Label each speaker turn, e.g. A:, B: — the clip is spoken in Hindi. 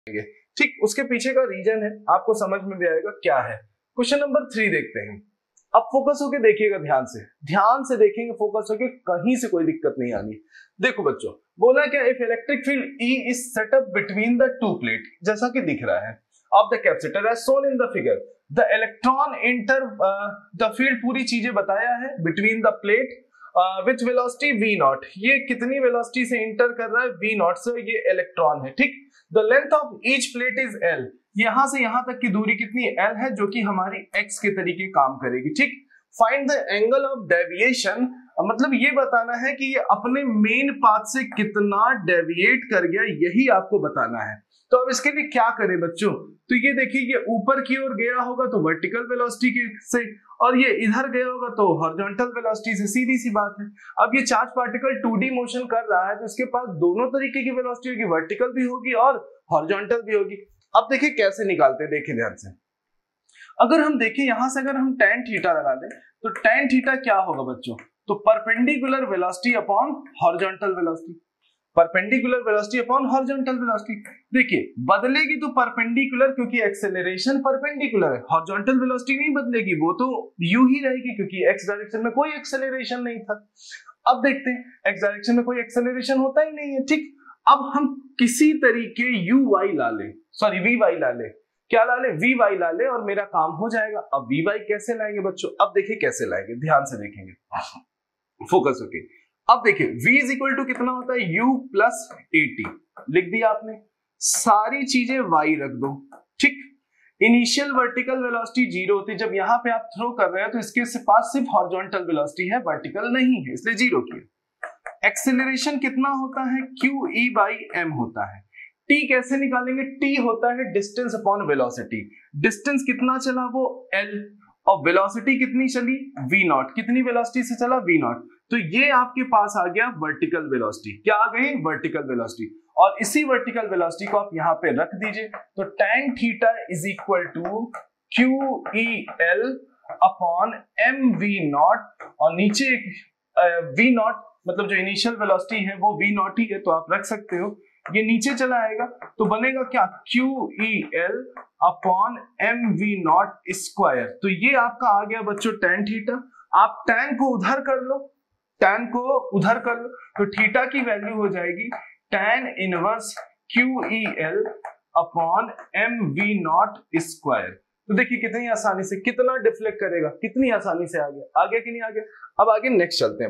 A: ठीक, उसके पीछे का रीजन है, आपको समझ में भी आएगा क्या है। क्वेश्चन नंबर 3 देखते हैं। अब फोकस होके देखिएगा, ध्यान से देखेंगे, फोकस होके, कहीं से कोई दिक्कत नहीं आनी। देखो बच्चों, बोला क्या, if electric field E is set up between the two plate, जैसा कि दिख रहा है, of the capacitor as shown in the figure, the electron enter the field, पूरी चीजें बताया है, between the plate with velocity v naught, ये कितनी वेलोसिटी से इंटर कर रहा है, v नॉट से, ये इलेक्ट्रॉन है। ठीक, the length of each plate is l, यहां से यहां तक की दूरी कितनी l है, जो कि हमारी x के तरीके काम करेगी। ठीक, find the angle of deviation, मतलब ये बताना है कि ये अपने मेन पाथ से कितना डेविएट कर गया, यही आपको बताना है। तो अब इसके लिए क्या करें बच्चों, तो ये देखिए, ये ऊपर की ओर गया होगा तो वर्टिकल वेलोसिटी से, और ये इधर गया होगा तो हॉरिजॉन्टल वेलोसिटी से, सीधी सी बात है। अब ये चार्ज पार्टिकल 2D मोशन कर रहा है, तो इसके पास दोनों तरीके की वेलोसिटी होगी, वर्टिकल भी होगी और हॉरिजॉन्टल भी होगी। अब देखिए कैसे निकालते हैं, देखिए ध्यान से। अगर हम देखें यहां से, अगर हम tan थीटा लगा दें, तो tan थीटा क्या होगा बच्चों, तो perpendicular velocity upon horizontal velocity, perpendicular velocity upon horizontal velocity. देखिए बदलेगी तो परपेंडिकुलर, क्योंकि एक्सेलरेशन परपेंडिकुलर है, हॉरिजॉन्टल वेलोसिटी नहीं बदलेगी, वो तो यूं ही रहेगी, क्योंकि एक्स डायरेक्शन में कोई एक्सेलरेशन नहीं था। अब देखते हैं, एक्स डायरेक्शन में कोई एक्सेलरेशन होता ही नहीं है। ठीक, अब हम किसी तरीके वी वाई ला ले, क्या ला ले, वी वाई ला ले, और मेरा काम हो जाएगा। अब वी वाई कैसे लाएंगे बच्चों, अब देखिए कैसे लाएंगे, ध्यान से देखेंगे, फोकस होके। अब देखिए v इज इक्वल टू कितना होता है, u प्लस at, लिख दिया आपने, सारी चीजें y रख दो। ठीक, इनिशियल वर्टिकल वेलोसिटी 0 होती है, जब यहां पे आप थ्रो कर रहे हैं तो इसके पास सिर्फ हॉरिजॉन्टल वेलोसिटी है, वर्टिकल नहीं है, इसलिए 0 किया। एक्सेलरेशन कितना होता है, QE बाई m होता है। t कैसे निकालेंगे, t होता है डिस्टेंस अपॉन वेलोसिटी, डिस्टेंस कितना चला वो l, और वेलोसिटी कितनी चली v नॉट, कितनी वेलोसिटी से चला v नॉट, तो ये आपके पास आ गया वर्टिकल वेलोसिटी। क्या आ गई, वर्टिकल वेलोसिटी, और इसी वर्टिकल वेलोसिटी को आप यहां पे रख दीजिए, तो tan theta is equal to QEL upon mv naught, और नीचे v नॉट, मतलब जो इनिशियल वेलोसिटी है वो v नॉट ही है, तो आप रख सकते हो, ये नीचे चला आएगा तो बनेगा क्या, QEL upon mv naught square. तो ये आपका आ गया बच्चों tan थीटा। आप tan को उधर कर लो, तो थीटा की वैल्यू हो जाएगी tan inverse QEL upon mv naught square. तो देखिए कितनी आसानी से, कितना डिफ्लेक्ट करेगा, कितनी आसानी से आ गया कि नहीं आ गया। अब आगे नेक्स्ट चलते हैं।